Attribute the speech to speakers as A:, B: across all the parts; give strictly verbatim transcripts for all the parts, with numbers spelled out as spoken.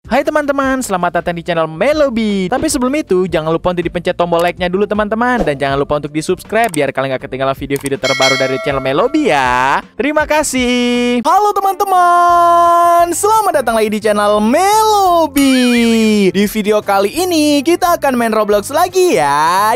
A: Hai teman-teman, selamat datang di channel Melobi. Tapi sebelum itu, jangan lupa untuk dipencet tombol like-nya dulu teman-teman. Dan jangan lupa untuk di-subscribe biar kalian gak ketinggalan video-video terbaru dari channel Melobi ya. Terima kasih. Halo teman-teman, selamat datang lagi di channel Melobi. Di video kali ini, kita akan main Roblox lagi ya.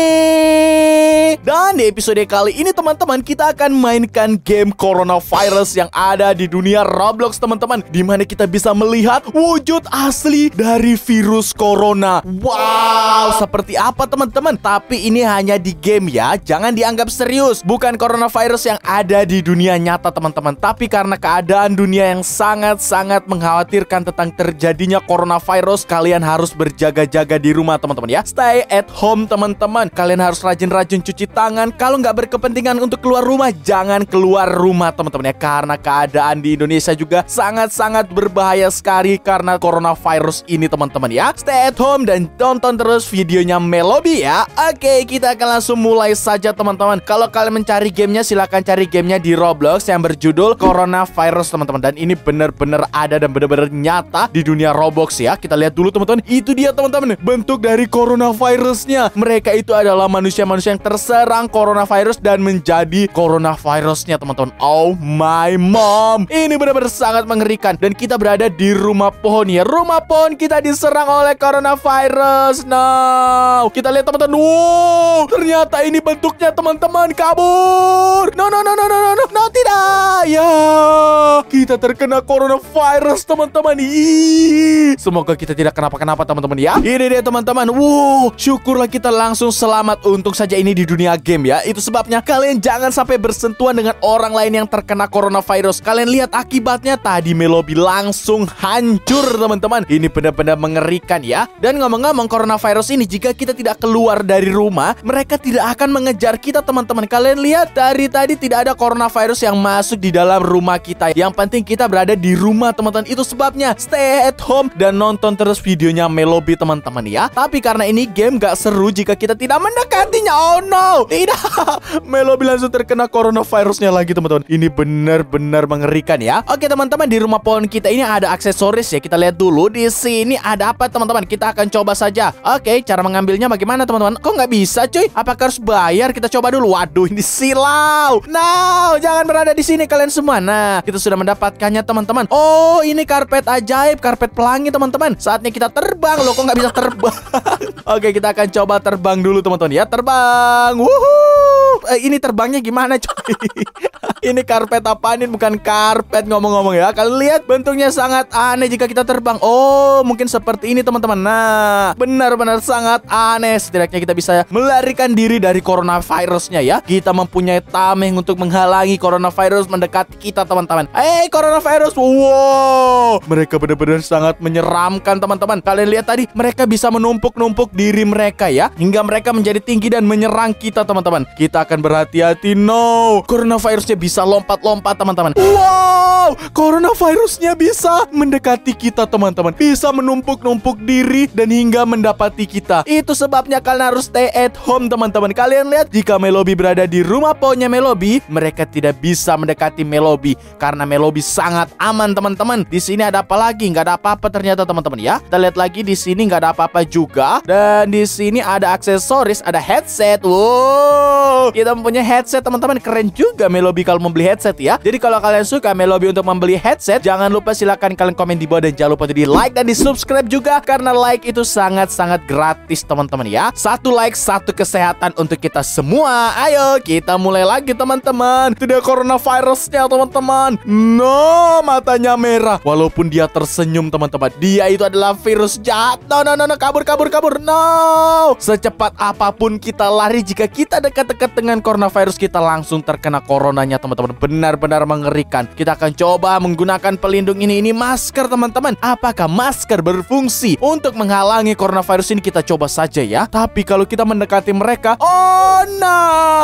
A: Yeay. Dan di episode kali ini teman-teman, kita akan mainkan game coronavirus yang ada di dunia Roblox teman-teman, dimana kita bisa melihat wujud asli dari virus corona. Wow, seperti apa teman-teman? Tapi ini hanya di game ya, jangan dianggap serius. Bukan coronavirus yang ada di dunia nyata teman-teman, tapi karena keadaan dunia yang sangat-sangat mengkhawatirkan tentang terjadinya coronavirus, kalian harus berjaga-jaga di rumah teman-teman ya. Stay at home teman-teman. Kalian harus rajin-rajin cuci tangan. Kalau nggak berkepentingan untuk keluar rumah, jangan keluar rumah teman-teman ya, karena keadaan di Indonesia juga sangat-sangat berbahaya sekali karena coronavirus ini teman-teman ya. Stay at home dan tonton terus videonya Melobi ya. Oke, kita akan langsung mulai saja teman-teman. Kalau kalian mencari gamenya, silahkan cari gamenya di Roblox yang berjudul Coronavirus teman-teman. Dan ini benar-benar ada dan benar-benar nyata di dunia Roblox ya. Kita lihat dulu teman-teman. Itu dia teman-teman, bentuk dari coronavirusnya. Mereka itu adalah manusia-manusia yang terserang coronavirus dan menjadi coronavirusnya teman-teman. Oh my mom, ini benar-benar sangat mengerikan. Dan kita berada di rumah pohon ya. Rumah pohon kita diserang oleh coronavirus. No, kita lihat teman-teman. Wow, ternyata ini bentuknya teman-teman. Kabur. No, no, no, no, no, no, no, no, tidak. Ya, kita terkena coronavirus teman-teman. Ih, semoga kita tidak kenapa-kenapa teman-teman ya. Ini dia teman-teman. Wow, syukurlah kita langsung selamat. Untung saja ini di dunia game ya. Itu sebabnya kalian jangan sampai bersentuhan dengan orang lain yang terkena coronavirus. Kalian lihat akibatnya tadi Melobi langsung hancur teman-teman. Ini benar-benar mengerikan ya. Dan ngomong-ngomong coronavirus ini, jika kita tidak keluar dari rumah, mereka tidak akan mengejar kita teman-teman. Kalian lihat dari tadi tidak ada coronavirus yang masuk di dalam rumah kita. Yang penting kita berada di rumah teman-teman. Itu sebabnya stay at home dan nonton terus videonya Melobi teman-teman ya. Tapi karena ini game gak seru jika kita tidak mendekatinya. Oh no, tidak. Melobi langsung terkena coronavirusnya lagi teman-teman. Ini benar-benar mengerikan ya. Oke teman-teman, di rumah pohon kita ini ada aksesoris ya. Kita lihat dulu di sini ada apa teman-teman. Kita akan coba saja. Oke, cara mengambilnya bagaimana teman-teman? Kok nggak bisa cuy? Apakah harus bayar? Kita coba dulu. Waduh, ini silau. No, jangan berada di sini kalian semua. Nah, kita sudah mendapatkannya teman-teman. Oh, ini karpet ajaib, karpet pelangi teman-teman. Saatnya kita terbang. Loh, kok nggak bisa terbang? Oke, kita akan coba terbang dulu teman-teman ya. Terbang. Wuhuu. Eh, ini terbangnya gimana cuy? Ini karpet apaan? Ini bukan karpet ngomong-ngomong ya. Kalian lihat bentuknya sangat aneh jika kita terbang. Oh, mungkin seperti ini teman-teman. Nah, benar-benar sangat aneh. Setidaknya kita bisa melarikan diri dari coronavirusnya ya. Kita mempunyai tameng untuk menghalangi coronavirus mendekati kita teman-teman. Eh, hey, coronavirus. Wow, mereka benar-benar sangat menyeramkan teman-teman. Kalian lihat tadi, mereka bisa menumpuk-numpuk diri mereka ya, hingga mereka menjadi tinggi dan menyerang kita teman-teman. Kita akan berhati-hati. No, coronavirusnya bisa lompat-lompat teman-teman. Wow, coronavirusnya bisa mendekati kita teman-teman. Bisa menumpuk-numpuk diri dan hingga mendapati kita. Itu sebabnya kalian harus stay at home teman-teman. Kalian lihat, jika Melobi berada di rumah pohonnya Melobi, mereka tidak bisa mendekati Melobi karena Melobi sangat aman teman-teman. Di sini ada apa lagi? Nggak ada apa-apa ternyata teman-teman ya. Kita lihat lagi di sini nggak ada apa-apa juga. Dan di sini ada aksesoris, ada headset. Wow, kita mempunyai headset teman-teman. Keren juga Melobi kalau membeli headset ya. Jadi kalau kalian suka Melobi untuk membeli headset, jangan lupa silakan kalian komen di bawah dan jangan lupa untuk di like dan di subscribe juga, karena like itu sangat-sangat gratis teman-teman ya. Satu like, satu kesehatan untuk kita semua. Ayo kita mulai lagi teman-teman. Tidak coronavirusnya teman-teman. No, matanya merah walaupun dia tersenyum teman-teman. Dia itu adalah virus jahat. No, no, no, no. Kabur, kabur, kabur. No, secepat apapun kita lari, jika kita dekat-dekat dengan coronavirus, kita langsung terkena coronanya teman-teman. Benar-benar mengerikan. Kita akan coba menggunakan pelindung ini. Ini masker teman-teman. Apakah masker berfungsi untuk menghalangi coronavirus ini? Kita coba saja ya. Tapi kalau kita mendekati mereka, oh no,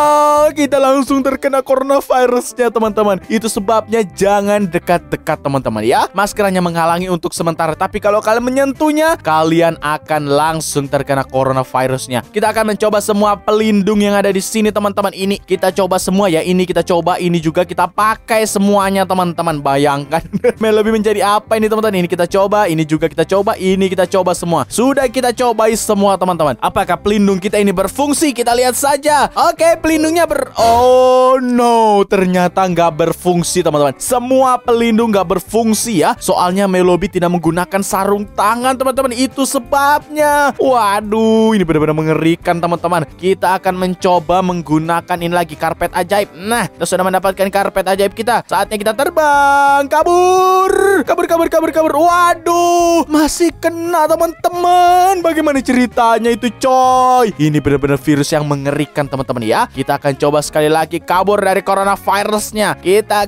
A: kita langsung terkena coronavirusnya teman-teman. Itu sebabnya jangan dekat-dekat teman-teman ya. Masker hanya menghalangi untuk sementara, tapi kalau kalian menyentuhnya, kalian akan langsung terkena coronavirusnya. Kita akan mencoba semua pelindung yang ada di sini teman-teman. teman-teman. Ini kita coba semua ya. Ini kita coba, ini juga kita pakai semuanya teman-teman. Bayangkan Melobi menjadi apa ini teman-teman. Ini kita coba, ini juga kita coba, ini kita coba semua. Sudah kita cobai semua teman-teman. Apakah pelindung kita ini berfungsi? Kita lihat saja. Oke, pelindungnya ber... Oh no, ternyata nggak berfungsi teman-teman. Semua pelindung nggak berfungsi ya. Soalnya Melobi tidak menggunakan sarung tangan teman-teman. Itu sebabnya. Waduh, ini benar-benar mengerikan teman-teman. Kita akan mencoba menggunakan ini lagi, karpet ajaib. Nah, kita sudah mendapatkan karpet ajaib kita. Saatnya kita terbang. Kabur. Kabur, kabur, kabur, kabur. Waduh, masih kena teman-teman. Bagaimana ceritanya itu coy? Ini benar-benar virus yang mengerikan teman-teman ya. Kita akan coba sekali lagi kabur dari coronavirusnya. Kita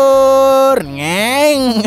A: kabur. Ngeng.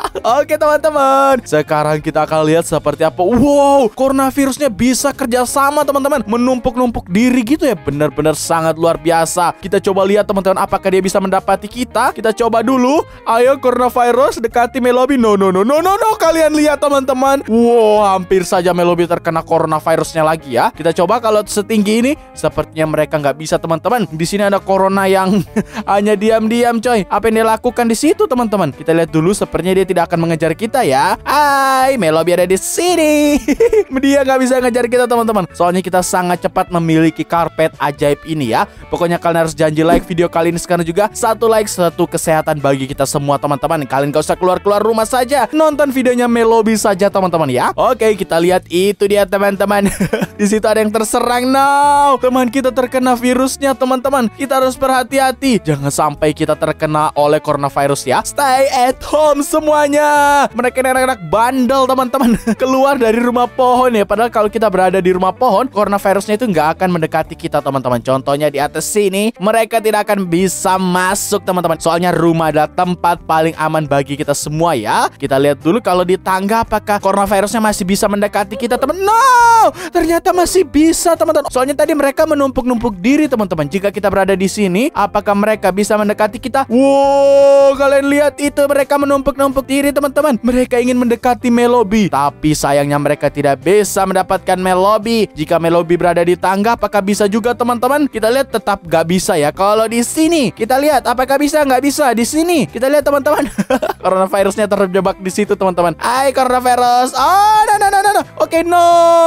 A: Oke teman-teman, sekarang kita akan lihat seperti apa. Wow, coronavirusnya bisa kerjasama teman-teman, menumpuk-numpuk diri gitu ya. Benar-benar sangat luar biasa. Kita coba lihat teman-teman, apakah dia bisa mendapati kita. Kita coba dulu. Ayo coronavirus, dekati Melobi. No, no, no, no, no, no. Kalian lihat teman-teman. Wow, hampir saja Melobi terkena coronavirusnya lagi ya. Kita coba kalau setinggi ini. Sepertinya mereka nggak bisa teman-teman. Di sini ada corona yang hanya diam-diam coy. Apa yang dia lakukan di situ teman-teman? Kita lihat dulu, sepertinya dia tidak akan mengejar kita ya. Hai, Melobi ada di sini. Dia nggak bisa ngejar kita teman-teman. Soalnya kita sangat cepat memiliki karpet ajaib ini ya. Pokoknya kalian harus janji like video kali ini sekarang juga. Satu like, satu kesehatan bagi kita semua teman-teman. Kalian gak usah keluar-keluar rumah saja. Nonton videonya Melobi saja teman-teman ya. Oke, kita lihat itu dia teman-teman. Di situ ada yang terserang. No, teman kita terkena virusnya teman-teman. Kita harus berhati-hati. Jangan sampai kita terkena oleh coronavirus ya. Stay at home semuanya. Mereka anak-anak bandel teman-teman. Keluar dari rumah pohon ya. Padahal kalau kita berada di rumah pohon, coronavirusnya itu nggak akan mendekati kita teman-teman. Contohnya di atas sini, mereka tidak akan bisa masuk teman-teman. Soalnya rumah adalah tempat paling aman bagi kita semua ya. Kita lihat dulu kalau di tangga apakah coronavirusnya masih bisa mendekati kita teman. No, ternyata masih bisa teman-teman. Soalnya tadi mereka menumpuk-numpuk diri teman-teman. Jika kita berada di sini, apakah mereka bisa mendekati kita? Wow, kalian lihat itu, mereka menumpuk-numpuk diri teman-teman. Mereka ingin mendekati Melobi, tapi sayangnya mereka tidak bisa mendapatkan Melobi. Jika Melobi berada di tangga, apakah bisa juga teman-teman? Kita lihat tetap gak bisa ya. Kalau di sini, kita lihat apakah bisa? Nggak bisa. Di sini, kita lihat teman-teman. Coronavirusnya terjebak di situ teman-teman. Hai coronavirus. Oh, no, no, no, no, no. Oke, okay, no.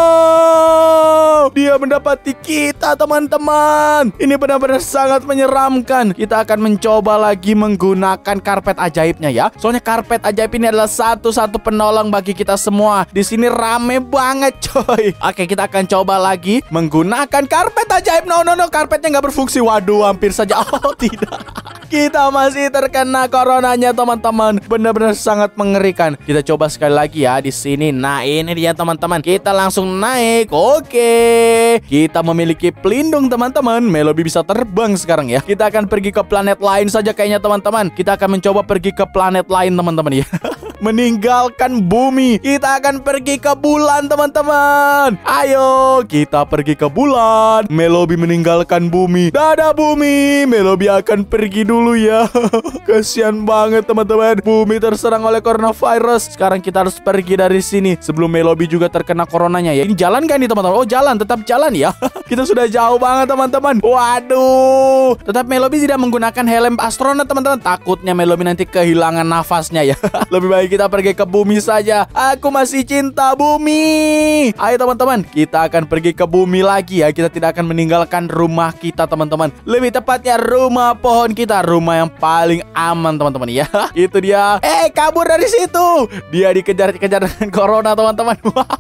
A: Dia mendapati kita teman-teman. Ini benar-benar sangat menyeramkan. Kita akan mencoba lagi menggunakan karpet ajaibnya ya. Soalnya karpet ajaib ini adalah satu-satu penolong bagi kita semua. Di sini rame banget coy. Oke, kita akan coba lagi menggunakan karpet ajaib. No, no, no, karpetnya nggak berfungsi. Waduh, hampir saja. Oh, tidak. Kita masih terkena coronanya teman-teman. Benar-benar sangat mengerikan. Kita coba sekali lagi ya di sini. Nah, ini dia teman-teman. Kita langsung naik. Oke. Kita memiliki pelindung teman-teman. Melobi bisa terbang sekarang ya. Kita akan pergi ke planet lain saja kayaknya teman-teman. Kita akan mencoba pergi ke planet lain teman-teman ya. Meninggalkan bumi. Kita akan pergi ke bulan teman-teman. Ayo kita pergi ke bulan. Melobi meninggalkan bumi. Dadah bumi. Melobi akan pergi dulu ya. Kasian banget teman-teman. Bumi terserang oleh coronavirus. Sekarang kita harus pergi dari sini sebelum Melobi juga terkena coronanya ya. Ini jalan kan nih teman-teman? Oh jalan, tetap jalan ya. Kita sudah jauh banget teman-teman. Waduh. Tetap Melobi tidak menggunakan helm astronot teman-teman. Takutnya Melobi nanti kehilangan nafasnya ya. Lebih baik kita pergi ke bumi saja. Aku masih cinta bumi. Ayo teman-teman, kita akan pergi ke bumi lagi ya. Kita tidak akan meninggalkan rumah kita teman-teman. Lebih tepatnya rumah pohon kita. Rumah yang paling aman teman-teman ya. Itu dia. Eh, kabur dari situ. Dia dikejar-kejar dengan corona teman-teman.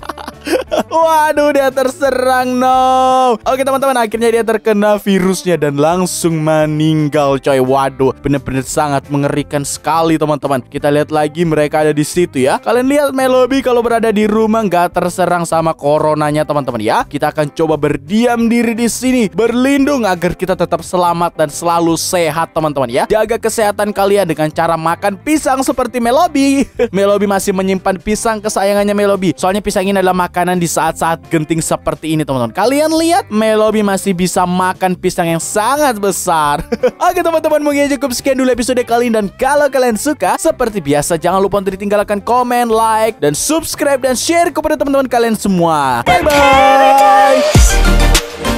A: Waduh, dia terserang. No. Oke teman-teman, akhirnya dia terkena virusnya dan langsung meninggal coy. Waduh, bener-bener sangat mengerikan sekali teman-teman. Kita lihat lagi mereka ada di situ ya. Kalian lihat Melobi kalau berada di rumah nggak terserang sama coronanya teman-teman ya. Kita akan coba berdiam diri di sini, berlindung agar kita tetap selamat dan selalu sehat teman-teman ya. Jaga kesehatan kalian dengan cara makan pisang seperti Melobi. Melobi masih menyimpan pisang kesayangannya Melobi. Soalnya pisang ini adalah makanan di saat-saat genting seperti ini teman-teman. Kalian lihat Melobi masih bisa makan pisang yang sangat besar. Oke teman-teman, mungkin cukup sekian dulu episode kali ini. Dan kalau kalian suka, seperti biasa jangan lupa untuk ditinggalkan komen, like, dan subscribe dan share kepada teman-teman kalian semua. Bye bye.